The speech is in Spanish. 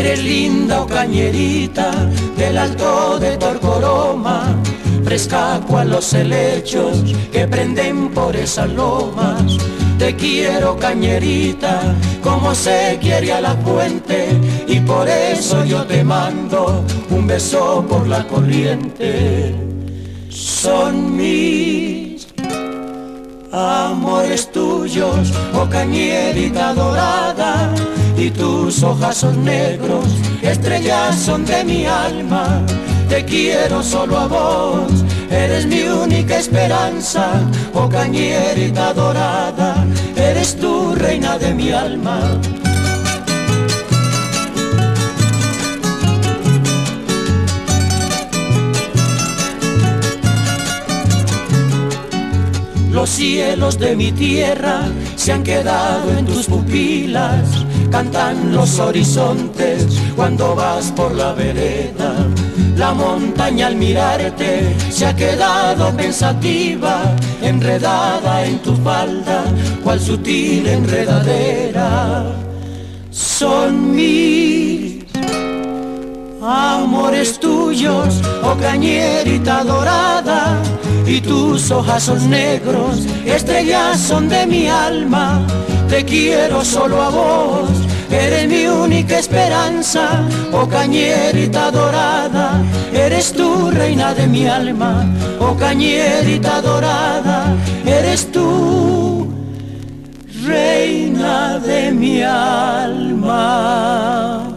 Eres linda, oh cañerita, del alto de Torcoroma, fresca cual los helechos que prenden por esas lomas. Te quiero, cañerita, como se quiere a la fuente, y por eso yo te mando un beso por la corriente. Son mis amores tuyos, oh cañerita dorada, y tus ojos son negros, estrellas son de mi alma. Te quiero solo a vos, eres mi única esperanza, oh cañerita dorada, eres tú reina de mi alma. Los cielos de mi tierra se han quedado en tus pupilas, cantan los horizontes cuando vas por la vereda. La montaña al mirarte se ha quedado pensativa, enredada en tu falda, cual sutil enredadera. Son mis amores tuyos, oh cañerita dorada, y tus ojos son negros, estrellas son de mi alma. Te quiero solo a vos, eres mi única esperanza, oh cañerita dorada, eres tú reina de mi alma. Oh cañerita dorada, eres tú reina de mi alma.